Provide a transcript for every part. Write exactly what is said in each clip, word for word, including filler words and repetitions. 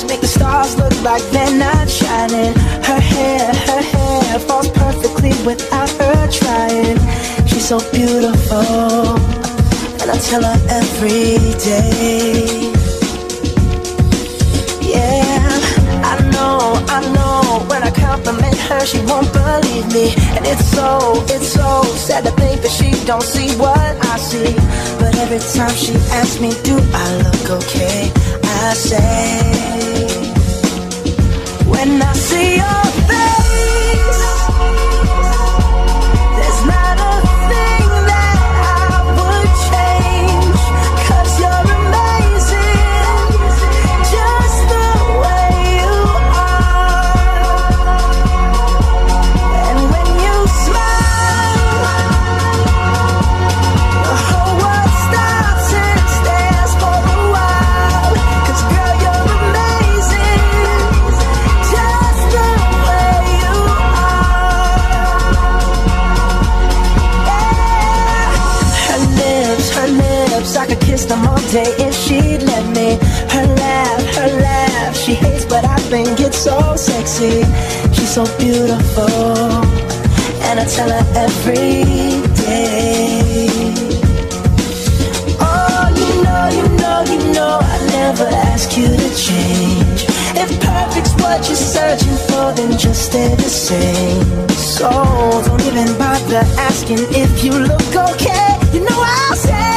eyes make the stars look like they're not shining. Her hair, her hair falls perfectly without her trying. She's so beautiful, and I tell her every day. Yeah, I know, I know, when I compliment her she won't believe me. And it's so, it's so sad to think that she don't see what I see. But every time she asks me, do I look okay, I say, when I see your face, there's not a thing that I would change. 'Cause you're amazing, just the way you are. And when you smile, the whole world stops and stares for a while. 'Cause girl, you're amazing, just the way you are. Yeah. Her lips, her lips, I could kiss them all day if she'd let me. Her laugh, her laugh, she hates but I think it's so sexy. She's so beautiful, and I tell her every day. Oh, you know, you know, you know I never ask you to change. If perfect's what you're searching for, then just stay the same. So don't even bother asking if you look okay. You know I'll say,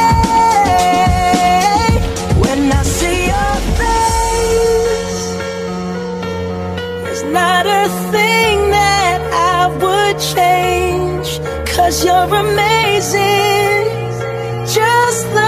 when I see your face, there's not a thing that I would change. 'Cause you're amazing, just the